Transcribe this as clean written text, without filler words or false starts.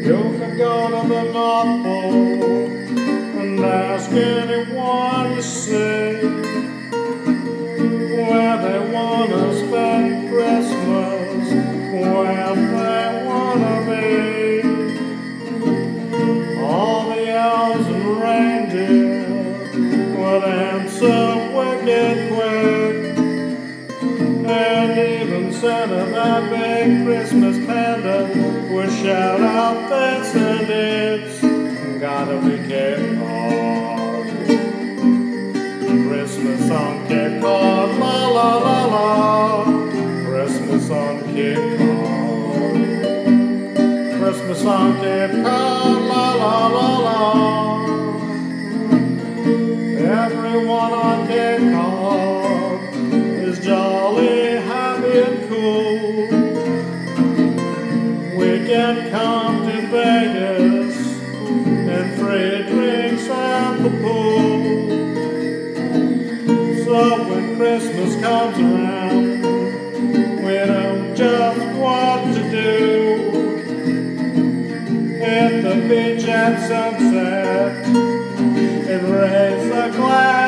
You can go to the North Pole and ask anyone you see where they want to spend Christmas, where they want to be. All the elves and reindeer would answer wicked quick, and even Santa, that big Christmas panda, would shout out this and it's gotta be Cape Cod. Christmas on Cape Cod, la la la la. Christmas on Cape Cod. Christmas on Cape Cod, la la la la. Everyone on Cape Cod is jolly, happy and cool. We can come to Vegas and free drinks at the pool. So when Christmas comes around, we know just what to do. Hit the beach at sunset and raise a glass